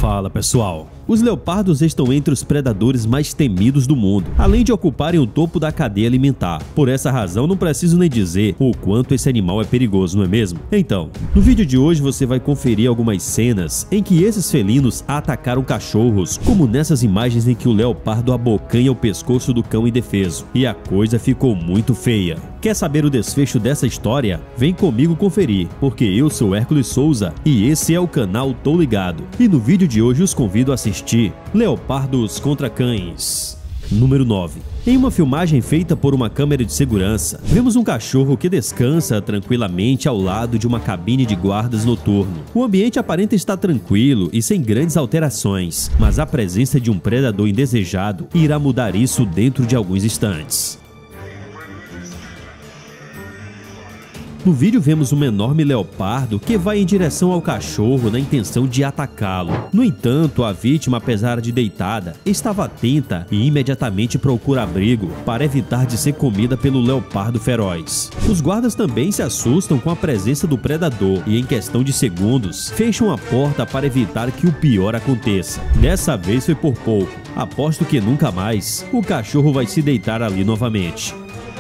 Fala pessoal, os leopardos estão entre os predadores mais temidos do mundo, além de ocuparem o topo da cadeia alimentar. Por essa razão não preciso nem dizer o quanto esse animal é perigoso, não é mesmo? Então, no vídeo de hoje você vai conferir algumas cenas em que esses felinos atacaram cachorros, como nessas imagens em que o leopardo abocanha o pescoço do cão indefeso, e a coisa ficou muito feia. Quer saber o desfecho dessa história? Vem comigo conferir, porque eu sou Hércules Souza e esse é o canal Tô Ligado. E no vídeo de hoje os convido a assistir Leopardos contra Cães. Número 9. Em uma filmagem feita por uma câmera de segurança, vemos um cachorro que descansa tranquilamente ao lado de uma cabine de guardas noturno. O ambiente aparenta estar tranquilo e sem grandes alterações, mas a presença de um predador indesejado irá mudar isso dentro de alguns instantes. No vídeo vemos um enorme leopardo que vai em direção ao cachorro na intenção de atacá-lo. No entanto, a vítima, apesar de deitada, estava atenta e imediatamente procura abrigo para evitar de ser comida pelo leopardo feroz. Os guardas também se assustam com a presença do predador e, em questão de segundos, fecham a porta para evitar que o pior aconteça. Dessa vez foi por pouco. Aposto que nunca mais o cachorro vai se deitar ali novamente.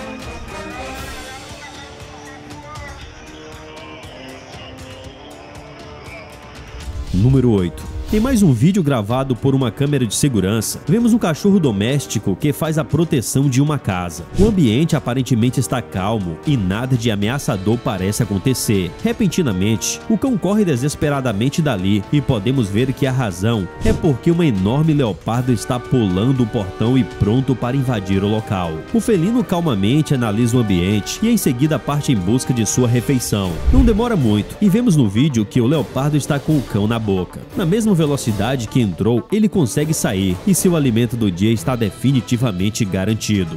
Número 8. Em mais um vídeo gravado por uma câmera de segurança, vemos um cachorro doméstico que faz a proteção de uma casa. O ambiente aparentemente está calmo e nada de ameaçador parece acontecer. Repentinamente, o cão corre desesperadamente dali e podemos ver que a razão é porque uma enorme leopardo está pulando o portão e pronto para invadir o local. O felino calmamente analisa o ambiente e em seguida parte em busca de sua refeição. Não demora muito e vemos no vídeo que o leopardo está com o cão na boca. Na mesma velocidade que entrou, ele consegue sair e seu alimento do dia está definitivamente garantido.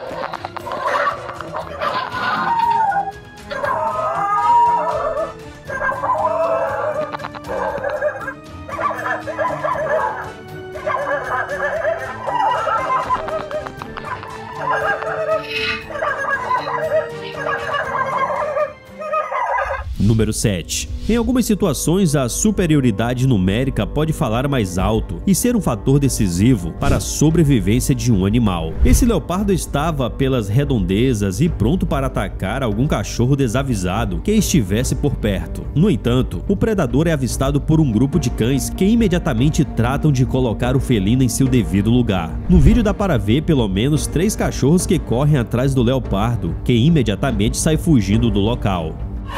Número 7. Em algumas situações, a superioridade numérica pode falar mais alto e ser um fator decisivo para a sobrevivência de um animal. Esse leopardo estava pelas redondezas e pronto para atacar algum cachorro desavisado que estivesse por perto. No entanto, o predador é avistado por um grupo de cães que imediatamente tratam de colocar o felino em seu devido lugar. No vídeo dá para ver pelo menos 3 cachorros que correm atrás do leopardo, que imediatamente sai fugindo do local.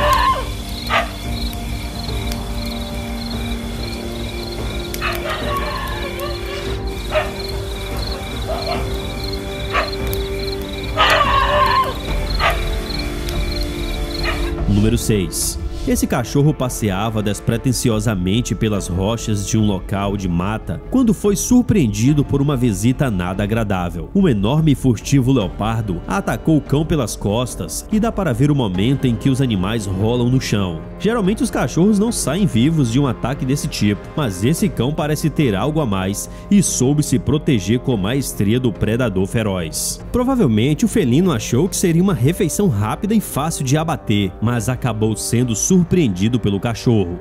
Número 6. Esse cachorro passeava despretensiosamente pelas rochas de um local de mata quando foi surpreendido por uma visita nada agradável. Um enorme e furtivo leopardo atacou o cão pelas costas e dá para ver o momento em que os animais rolam no chão. Geralmente os cachorros não saem vivos de um ataque desse tipo, mas esse cão parece ter algo a mais e soube se proteger com maestria do predador feroz. Provavelmente o felino achou que seria uma refeição rápida e fácil de abater, mas acabou sendo surpreendido pelo cachorro.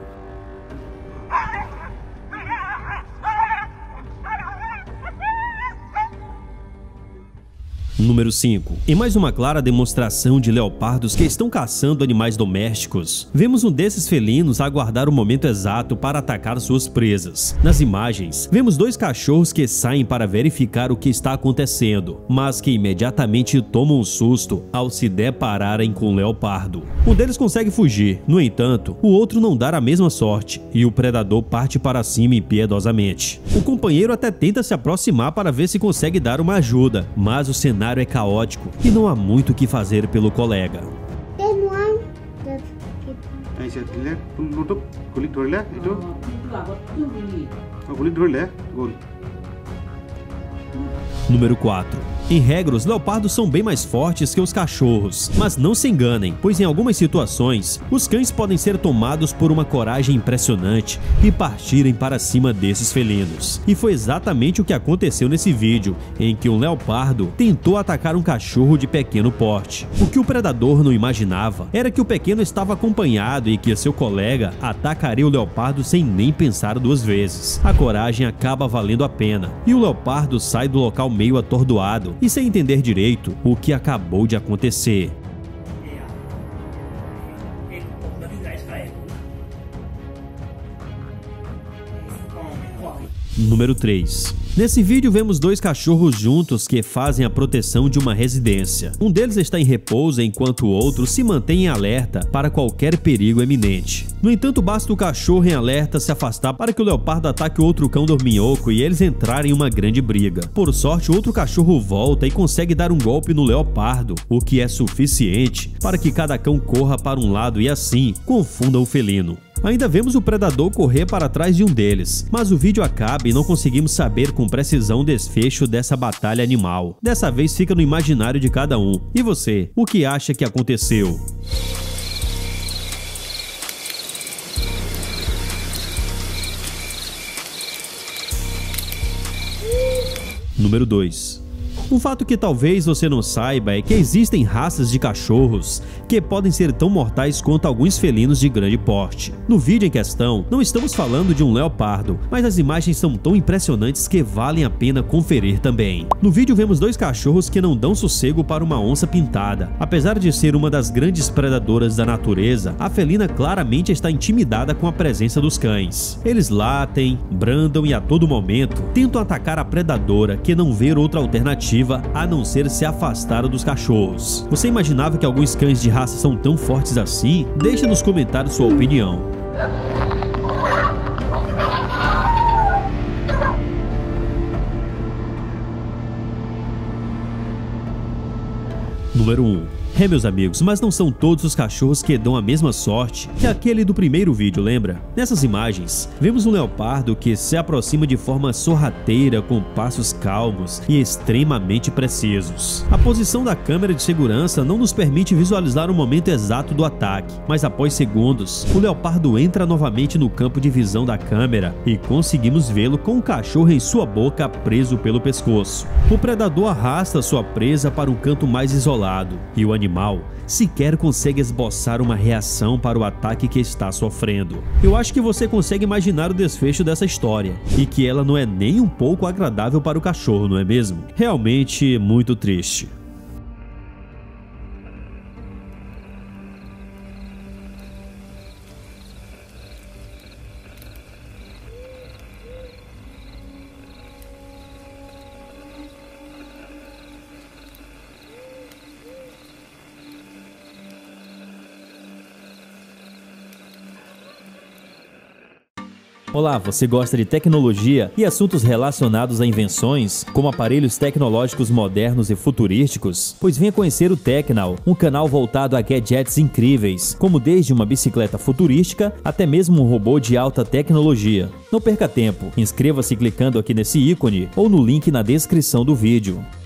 Número 5. Em mais uma clara demonstração de leopardos que estão caçando animais domésticos, vemos um desses felinos aguardar o momento exato para atacar suas presas. Nas imagens, vemos 2 cachorros que saem para verificar o que está acontecendo, mas que imediatamente tomam um susto ao se depararem com o leopardo. Um deles consegue fugir, no entanto, o outro não dá a mesma sorte e o predador parte para cima impiedosamente. O companheiro até tenta se aproximar para ver se consegue dar uma ajuda, mas o cenário é caótico e não há muito o que fazer pelo colega. Número 4. Em regra, os leopardos são bem mais fortes que os cachorros, mas não se enganem, pois em algumas situações, os cães podem ser tomados por uma coragem impressionante e partirem para cima desses felinos. E foi exatamente o que aconteceu nesse vídeo, em que um leopardo tentou atacar um cachorro de pequeno porte. O que o predador não imaginava era que o pequeno estava acompanhado e que seu colega atacaria o leopardo sem nem pensar duas vezes. A coragem acaba valendo a pena, e o leopardo sai do local meio atordoado e sem entender direito o que acabou de acontecer. Número 3. Nesse vídeo vemos dois cachorros juntos que fazem a proteção de uma residência. Um deles está em repouso enquanto o outro se mantém em alerta para qualquer perigo iminente. No entanto, basta o cachorro em alerta se afastar para que o leopardo ataque o outro cão dorminhoco e eles entrarem em uma grande briga. Por sorte, o outro cachorro volta e consegue dar um golpe no leopardo, o que é suficiente para que cada cão corra para um lado e assim confunda o felino. Ainda vemos o predador correr para trás de um deles, mas o vídeo acaba e não conseguimos saber com precisão o desfecho dessa batalha animal. Dessa vez fica no imaginário de cada um. E você, o que acha que aconteceu? Número 2. Um fato que talvez você não saiba é que existem raças de cachorros que podem ser tão mortais quanto alguns felinos de grande porte. No vídeo em questão, não estamos falando de um leopardo, mas as imagens são tão impressionantes que valem a pena conferir também. No vídeo vemos dois cachorros que não dão sossego para uma onça pintada. Apesar de ser uma das grandes predadoras da natureza, a felina claramente está intimidada com a presença dos cães. Eles latem, brandam e a todo momento tentam atacar a predadora, que não vê outra alternativa a não ser se afastar dos cachorros. Você imaginava que alguns cães de raça são tão fortes assim? Deixe nos comentários sua opinião. Número 1. Meus amigos, mas não são todos os cachorros que dão a mesma sorte que aquele do primeiro vídeo, lembra? Nessas imagens, vemos um leopardo que se aproxima de forma sorrateira com passos calmos e extremamente precisos. A posição da câmera de segurança não nos permite visualizar o momento exato do ataque, mas após segundos, o leopardo entra novamente no campo de visão da câmera e conseguimos vê-lo com o cachorro em sua boca preso pelo pescoço. O predador arrasta sua presa para um canto mais isolado e o animal sequer consegue esboçar uma reação para o ataque que está sofrendo. Eu acho que você consegue imaginar o desfecho dessa história e que ela não é nem um pouco agradável para o cachorro, não é mesmo? Realmente muito triste. Olá, você gosta de tecnologia e assuntos relacionados a invenções, como aparelhos tecnológicos modernos e futurísticos? Pois venha conhecer o Technal, um canal voltado a gadgets incríveis, como desde uma bicicleta futurística até mesmo um robô de alta tecnologia. Não perca tempo, inscreva-se clicando aqui nesse ícone ou no link na descrição do vídeo.